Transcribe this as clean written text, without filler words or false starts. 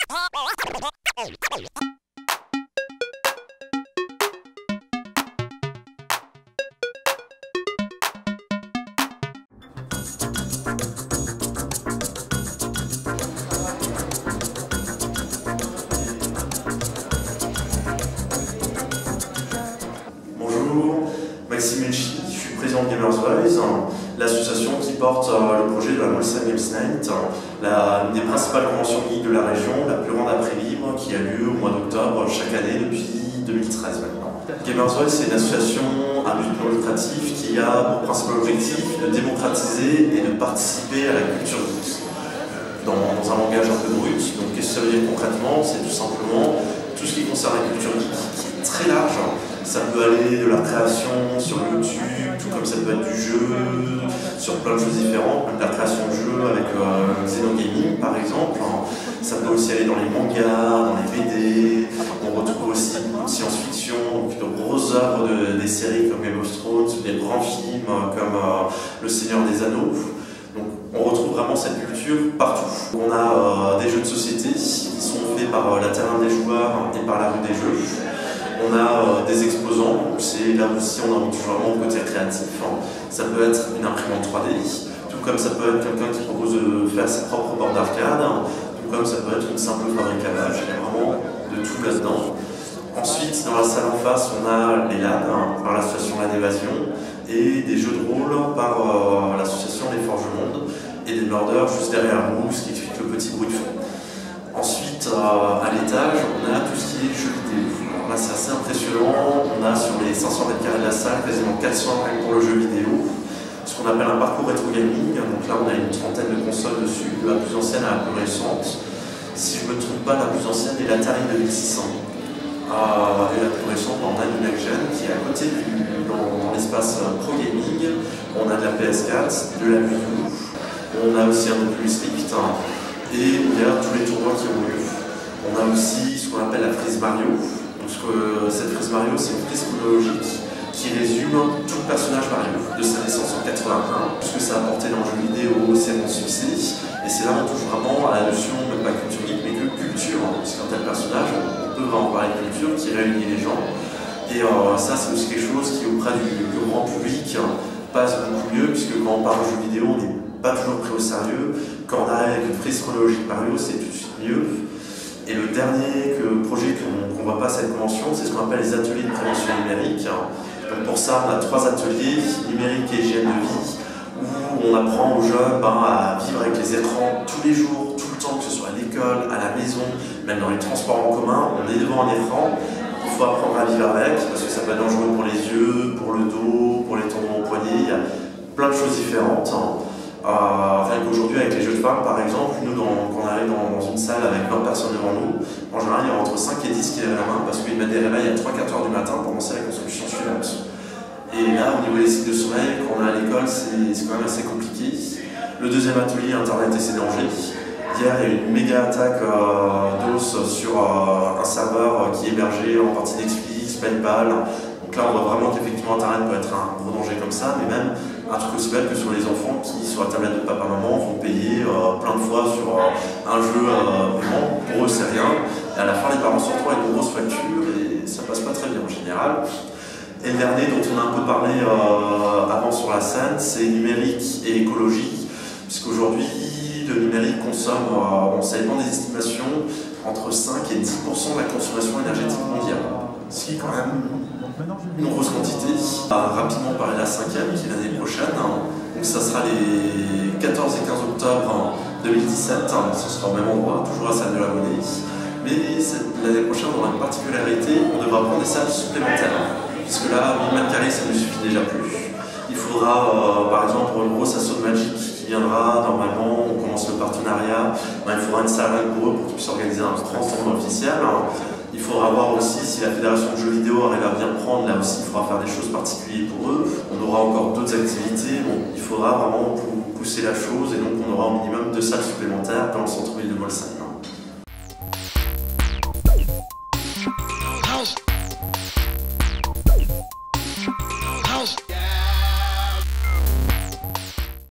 Bonjour, Maxime Elchi, je suis président de Gamers Voice, l'association qui porte le projet de la Molsheim Games Night, l'une des principales conventions geek de la région, la plus grande après-libre qui a lieu au mois d'octobre chaque année depuis 2013 maintenant. Gamers Voice, c'est une association à but non lucratif qui a pour principal objectif de démocratiser et de participer à la culture geek. Dans un langage un peu brut, donc qu'est-ce que ça veut dire concrètement? C'est tout simplement tout ce qui concerne la culture geek qui est très large. Ça peut aller de la création sur YouTube, tout comme ça peut être du jeu, sur plein de choses différentes, même de la création de jeux avec Xenogaming par exemple. Ça peut aussi aller dans les mangas, dans les BD, on retrouve aussi science-fiction, donc de grosses œuvres des séries comme Game of Thrones, des grands films comme Le Seigneur des Anneaux. Donc on retrouve vraiment cette culture partout. On a des jeux de société qui sont faits par la terrain des joueurs et par la rue des jeux. On a des exposants, c'est là aussi on a toujours vraiment le côté créatif. Ça peut être une imprimante 3D, tout comme ça peut être quelqu'un qui propose de faire ses propres bords d'arcade, tout comme ça peut être une simple fabrique à l'âge, il y a vraiment de tout là-dedans. Ensuite, dans la salle en face, on a les LAN, par l'association LAN Évasion, et des jeux de rôle par l'association Les Forges Monde, et des murders juste derrière nous, ce qui explique le petit bruit de fond. Ensuite, à l'étage, on a tout ce qui est jeux vidéo. Là, c'est assez impressionnant. On a sur les 500 mètres carrés de la salle, quasiment 400 pour le jeu vidéo. Ce qu'on appelle un parcours rétro gaming. Donc là, on a une trentaine de consoles dessus, de la plus ancienne à la plus récente. Si je ne me trompe pas, la plus ancienne est l'Atari 2600. Et la plus récente, on a une Next Gen qui est à côté dans l'espace Pro Gaming. On a de la PS4, de la Wii U. On a aussi un Oculus Rift. Et il y a tous les tournois qui ont lieu. On a aussi ce qu'on appelle la frise Mario. Cette frise Mario, c'est une frise chronologique qui résume tout le personnage Mario de sa naissance en 81, puisque ça a apporté dans le jeu vidéo c'est mon succès. Et c'est là où on touche vraiment à la notion, même pas culture geek, mais que culture. Puisqu'un tel personnage, on peut vraiment parler de culture qui réunit les gens. Et ça, c'est aussi quelque chose qui, auprès du grand public, passe beaucoup mieux, puisque quand on parle de jeux vidéo, on n'est pas toujours pris au sérieux. Quand on arrive avec une frise chronologique Mario, c'est tout de suite mieux. Et le dernier projet qu'on voit pas à cette convention, c'est ce qu'on appelle les ateliers de prévention numérique. Donc pour ça, on a 3 ateliers, numérique et hygiène de vie, où on apprend aux jeunes à vivre avec les écrans tous les jours, tout le temps, que ce soit à l'école, à la maison, même dans les transports en commun, on est devant un écran, il faut apprendre à vivre avec, parce que ça peut être dangereux pour les yeux, pour le dos, pour les tendons au poignet, il y a plein de choses différentes. Rien qu'aujourd'hui avec les jeux de femmes par exemple, nous quand on arrive dans une salle avec 20 personnes devant nous, en général il y a entre 5 et 10 qui lèvent la main parce qu'ils mettent des réveils à 3-4 heures du matin pour lancer la construction suivante. Et là au niveau des cycles de sommeil, quand on est à l'école, c'est quand même assez compliqué. Le deuxième atelier, Internet et ses dangers. Hier il y a eu une méga attaque d'os sur un serveur qui est hébergé en partie Netflix, PayPal. Donc là on voit vraiment qu'effectivement Internet peut être un gros danger comme ça, mais même un truc aussi bête que sur les enfants qui, sur la tablette de papa-maman, vont payer plein de fois sur un jeu vraiment, pour eux c'est rien. Et à la fin, les parents se retrouvent avec de grosses factures et ça passe pas très bien en général. Et le dernier dont on a un peu parlé avant sur la scène, c'est numérique et écologie. Puisqu'aujourd'hui, le numérique consomme, ça dépend des estimations, entre 5 et 10% de la consommation énergétique mondiale. Ce qui est quand même une grosse quantité. Rapidement parler de la 5e qui est l'année prochaine. Donc ça sera les 14 et 15 octobre 2017. Ce sera au même endroit, toujours à Salle de la Monnaie. Mais l'année prochaine, on aura une particularité, on devra prendre des salles supplémentaires. Puisque là, 1000 m², ça ne suffit déjà plus. Il faudra, par exemple, pour une grosse asso de Magic qui viendra, normalement, on commence le partenariat, il faudra une salle pour eux pour qu'ils puissent organiser un grand tournoi officiel. Il faudra voir aussi si la fédération de jeux vidéo arrive à bien prendre, là aussi il faudra faire des choses particulières pour eux. On aura encore d'autres activités, il faudra vraiment pousser la chose et donc on aura au minimum 2 salles supplémentaires dans le centre-ville de Molsheim.